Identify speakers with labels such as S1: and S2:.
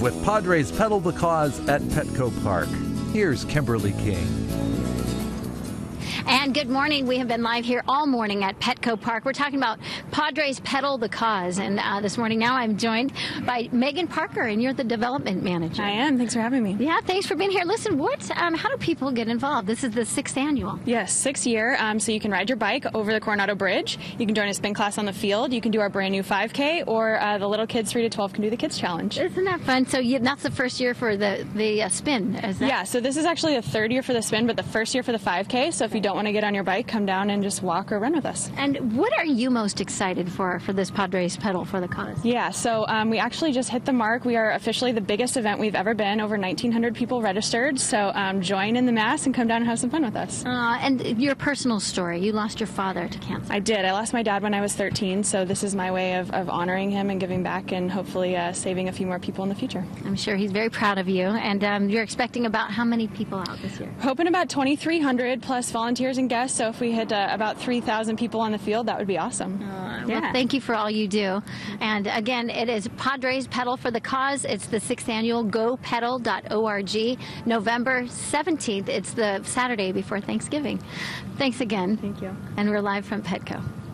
S1: with Padres Pedal the Cause at Petco Park. Here's Kimberly King.
S2: And good morning. We have been live here all morning at Petco Park. We're talking about Padres Pedal the Cause. And this morning now I'm joined by Megan Parker, and you're the development manager.
S3: I am. Thanks for having me.
S2: Yeah, thanks for being here. Listen, how do people get involved? This is the 6th annual.
S3: Yes, 6th year. So you can ride your bike over the Coronado Bridge. You can join a spin class on the field. You can do our brand new 5K, or the little kids 3 to 12 can do the Kids Challenge.
S2: Isn't that fun? So that's the first year for the spin, is that?
S3: Yeah, so this is actually the 3rd year for the spin, but the 1st year for the 5K. So if you don't want to get on your bike, come down and just walk or run with us.
S2: And what are you most excited for this Padres Pedal for the Cause?
S3: Yeah, so we actually just hit the mark. We are officially the biggest event we've ever been. Over 1,900 people registered. So join in the mass and come down and have some fun with us.
S2: And your personal story. You lost your father to cancer.
S3: I did. I lost my dad when I was 13. So this is my way of honoring him and giving back, and hopefully saving a few more people in the future.
S2: I'm sure he's very proud of you. And you're expecting about how many people out this year?
S3: Hoping about 2,300 plus volunteers and guests. So if we hit about 3,000 people on the field, that would be awesome.
S2: Well, thank you for all you do. And again, it is Padres Pedal for the Cause. It's the 6th annual gopedal.org. November 17th. It's the Saturday before Thanksgiving. Thanks again.
S3: Thank you.
S2: And we're live from Petco.